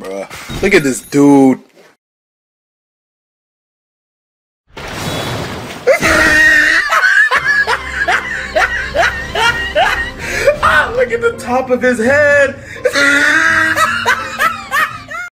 bruh. Look at this dude. Look at the top of his head.